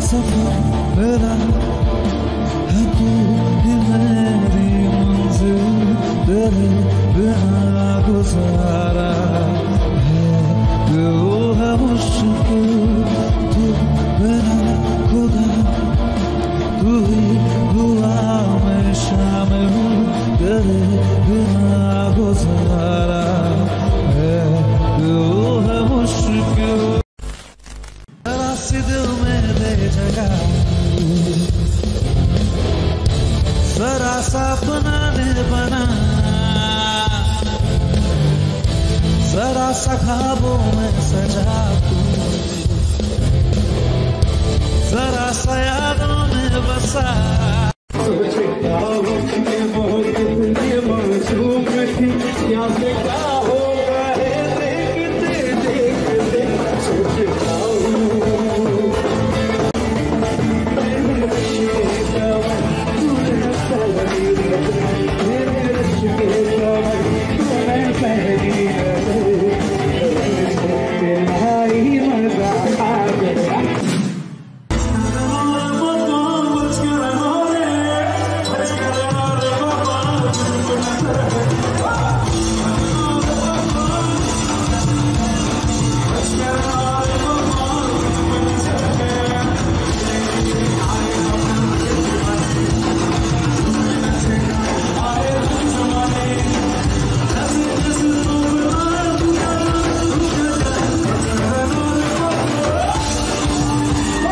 सफर मेरा है, तू ही मेरी मंजिल, तेरे बिना गुजारा है वो है मुश्किल। तू मेरा खुदा, तू ही हुआ मैं शामिल, तेरे बिना गुजारा है वो है मुश्किल। जरा सी दिल में दे जगह, जरा सा अपना ने बना, जरा सा ख्वाबों में सजा तू, जरा सा यादों में बसा। यहाँ से क्या होगा देखते देखते, सोचता हूँ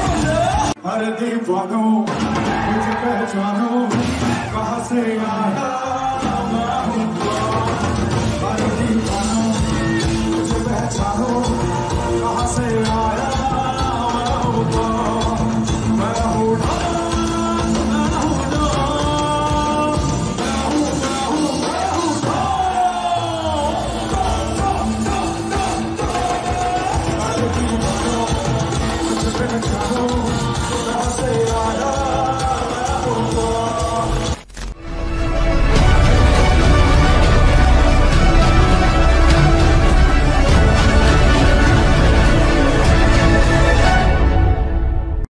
दीवानों मुझे पहचानो, कहाँ से आया